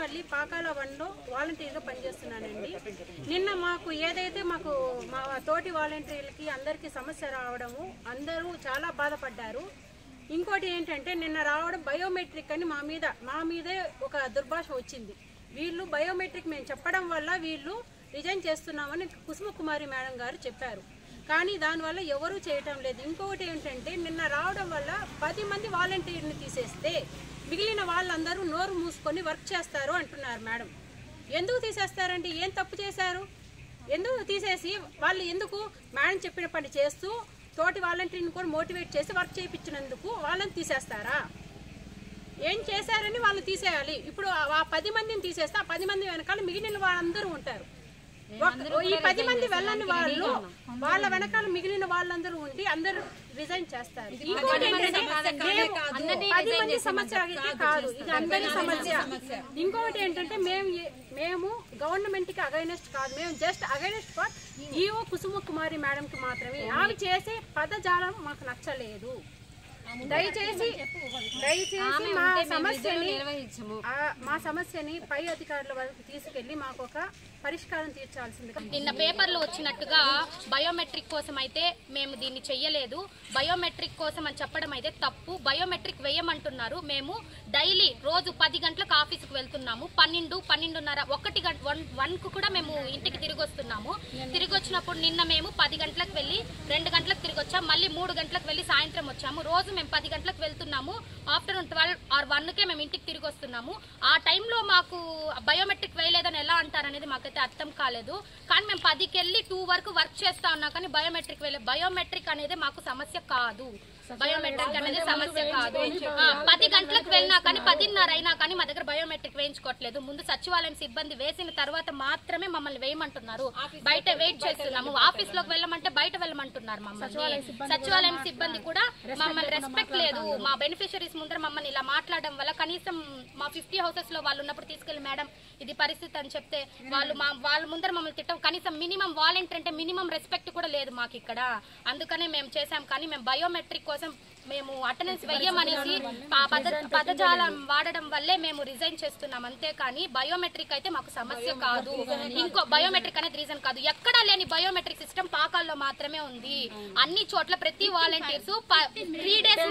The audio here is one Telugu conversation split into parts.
తల్లి పాకాల 1లో వాలంటీర్గా పనిచేస్తున్నానండి. నిన్న మాకు ఏదైతే మా తోటి వాలంటీర్లకి అందరికీ సమస్య రావడము అందరూ చాలా బాధపడ్డారు. ఇంకోటి ఏంటంటే నిన్న రావడం బయోమెట్రిక్ అని మా మీదే ఒక దుర్భాష వచ్చింది. వీళ్ళు బయోమెట్రిక్ మేము చెప్పడం వల్ల వీళ్ళు రిజైన్ చేస్తున్నామని కుసుమకుమారి మేడం గారు చెప్పారు. కానీ దానివల్ల ఎవరూ చేయటం లేదు. ఇంకొకటి ఏంటంటే నిన్న రావడం వల్ల 10 మంది వాలంటీర్ని తీసేస్తే మిగిలిన వాళ్ళందరూ నోరు మూసుకొని వర్క్ చేస్తారు అంటున్నారు మేడం. ఎందుకు తీసేస్తారంటే ఏం తప్పు చేశారు? ఎందుకు తీసేసి వాళ్ళు ఎందుకు మేడం చెప్పిన పని చేస్తూ తోటి వాలంటీర్ని కూడా మోటివేట్ చేసి వర్క్ చేయించినందుకు వాళ్ళని తీసేస్తారా? ఏం చేశారని వాళ్ళు తీసేయాలి. ఇప్పుడు ఆ 10 మందిని తీసేస్తే ఆ 10 మంది వెనకాల మిగిలిన వాళ్ళందరూ ఉంటారు. ఈ 10 మంది వెళ్ళని వాళ్ళు వాళ్ళ వెనకాల మిగిలిన వాళ్ళందరూ ఉండి అందరూ రిజైన్ చేస్తారు. ఇంకోటి ఏంటంటే 10 మంది సమస్య అయితే కాదు, ఇది అందరి సమస్య. ఇంకొకటి ఏంటంటే మేము గవర్నమెంట్ కి అగైనెస్ట్ కాదు, మేము just against for EO Kusumakumari madam కి మాత్రమే. ఆమె చేసే పదజాలం మాకు నచ్చలేదు. దయచేసి మా సమస్యని పై అధికారుల వరకు తీసుకెళ్లి మాకు ఒక పరిష్కారం తీర్చాల్సింది. నిన్న పేపర్లో వచ్చినట్టుగా బయోమెట్రిక్ కోసం అయితే మేము దీన్ని చెయ్యలేదు, బయోమెట్రిక్ కోసం అని చెప్పడం అయితే తప్పు. బయోమెట్రిక్ వేయమంటున్నారు. మేము డైలీ రోజు 10 గంటలకు ఆఫీస్కి వెళ్తున్నాము. 12, 12:30, 1కు కూడా మేము ఇంటికి తిరిగి వస్తున్నాము. తిరిగి వచ్చినప్పుడు నిన్న మేము 10 గంటలకు వెళ్ళి 2 గంటలకు తిరిగి వచ్చాము. మళ్ళీ 3 గంటలకు వెళ్ళి సాయంత్రం వచ్చాము. రోజు మేము 10 గంటలకు వెళ్తున్నాము. ఆఫ్టర్నూన్ 12 or 1కే మేము ఇంటికి తిరిగి వస్తున్నాము. ఆ టైంలో మాకు బయోమెట్రిక్ వేయలేదని ఎలా అంటారనేది మాకైతే అర్థం కాలేదు. కానీ మేము 10కి వెళ్ళి 2 వరకు వర్క్ చేస్తా ఉన్నా కానీ బయోమెట్రిక్ వేయలేదు. బయోమెట్రిక్ అనేది మాకు సమస్య కాదు. బయోమెట్రిక్ అనేది సమస్య కాదు. 10 గంటలకు వెళ్ళినా కానీ 10:30 అయినా కానీ మా దగ్గర బయోమెట్రిక్ వేయించుకోవట్లేదు. ముందు సచివాలయం సిబ్బంది వేసిన తర్వాత మాత్రమే మమ్మల్ని వేయమంటున్నారు. బయట వెయిట్ చేస్తున్నాము. ఆఫీస్ లోకి వెళ్ళమంటే బయట వెళ్ళమంటున్నారు మమ్మల్ని. సచివాలయం సిబ్బంది కూడా మమ్మల్ని రెస్పెక్ట్ లేదు. మా బెనిఫిషరీస్ ముందర మమ్మల్ని ఇలా మాట్లాడడం వల్ల కనీసం మా 50 హౌసెస్ లో వాళ్ళు ఉన్నప్పుడు తీసుకెళ్లి మేడం ఇది పరిస్థితి అని చెప్తే వాళ్ళ ముందర మమ్మల్ని తిట్టం. కనీసం మినిమం వాలంటీర్ అంటే మినిమం రెస్పెక్ట్ కూడా లేదు మాకు ఇక్కడ. అందుకనే మేము చేసాం. కానీ మేము బయోమెట్రిక్ కోసం మేము అటెండెన్స్ వెయ్యమనేసి పదజాలం వాడడం వల్లే మేము రిజైన్ చేస్తున్నాం. అంతేకాని బయోమెట్రిక్ అయితే మాకు సమస్య కాదు. ఇంకో బయోమెట్రిక్ అనేది రీజన్ కాదు. ఎక్కడా లేని బయోమెట్రిక్ సిస్టమ్ పాకాల్లో మాత్రమే ఉంది. అన్ని చోట్ల ప్రతి వాలంటీర్స్ 3 డేస్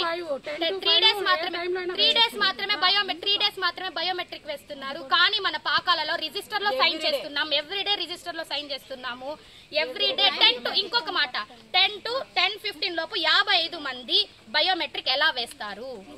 మాత్రమే బయోమెట్రిక్ వేస్తున్నారు. కానీ మన పాకాలలో రిజిస్టర్ లో సైన్ చేస్తున్నాం. ఎవ్రీడే రిజిస్టర్ లో సైన్ చేస్తున్నాము. ఎవ్రీడే 10 to 10:15 లోపు 55 మంది బయోమెట్రిక్ ఎలా వేస్తారు?